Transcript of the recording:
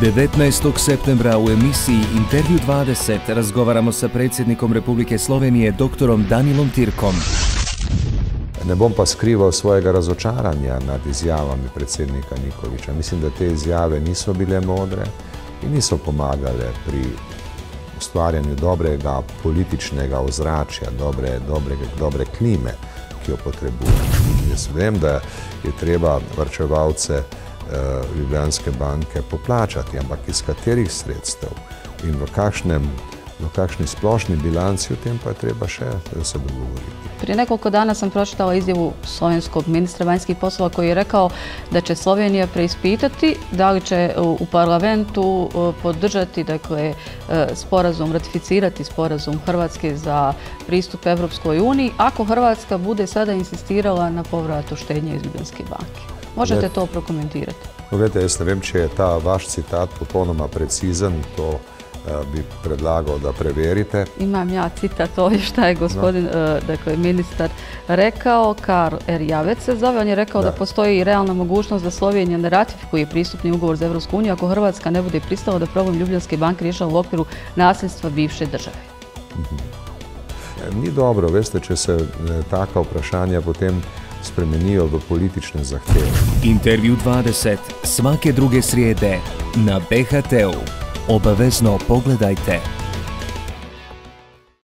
19. septembra u emisiji Intervju 20 razgovaramo sa predsjednikom Republike Slovenije doktorom Danilom Türkom. Ne bom pa skrival svojega razočaranja nad izjavami predsednika Nikolića. Mislim, da te izjave niso bile modre in niso pomagale pri ustvarjanju dobrega političnega ozračja, dobre klime, ki jo potrebujemo. Jaz vem, da je treba varčevalce Ljubljanske banke poplačati, ampak iz katerih sredstev in v kakšni splošni bilanci, o tem pa je treba še se dogovoriti. Prije nekoliko dana sam pročitala izjavu slovenskog ministra vanjskih poslova koji je rekao da će Slovenija preispitati da li će u parlamentu podržati, dakle, sporazum, ratificirati sporazum Hrvatske za pristup Evropskoj uniji ako Hrvatska bude sada insistirala na povratu štednje iz Ljubljanske banke. Možete to prokomentirati? Gledajte, jaz ne vem, če je ta vaš citat popolnoma precizen, to bi predlagao da preverite. Imam ja citat ovdje šta je gospodin, dakle, ministar rekao, Karl Erjavec se zove, on je rekao da postoji i realna mogućnost da Slovenija ne ratifikuje pristupni ugovor za Evropsku uniju ako Hrvatska ne bude pristala da problem Ljubljanske banke rješava u okviru nasljedstva bivše države. Ni dobro, veste, če se taka vprašanja potem spremenijo v politične zahteve. Intervju 20 svake druge srijede na BHT-u. Obavezno pogledajte.